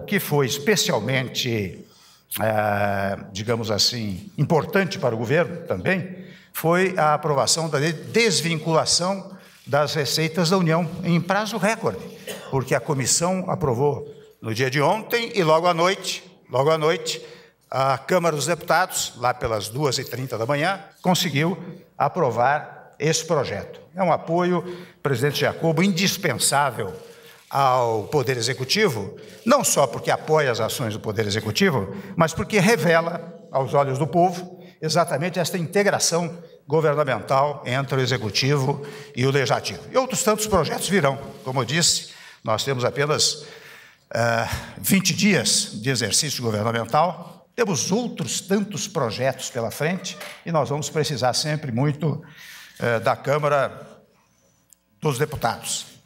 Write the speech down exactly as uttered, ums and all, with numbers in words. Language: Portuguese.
que foi especialmente, é, digamos assim, importante para o governo também, foi a aprovação da desvinculação das receitas da União em prazo recorde, porque a comissão aprovou no dia de ontem e logo à noite, logo à noite, a Câmara dos Deputados, lá pelas duas e trinta da manhã, conseguiu aprovar esse projeto. É um apoio, presidente Jacobo, indispensável ao Poder Executivo, não só porque apoia as ações do Poder Executivo, mas porque revela aos olhos do povo exatamente esta integração governamental entre o Executivo e o Legislativo. E outros tantos projetos virão. Como eu disse, nós temos apenas uh, vinte dias de exercício governamental, temos outros tantos projetos pela frente e nós vamos precisar sempre muito uh, da Câmara dos Deputados.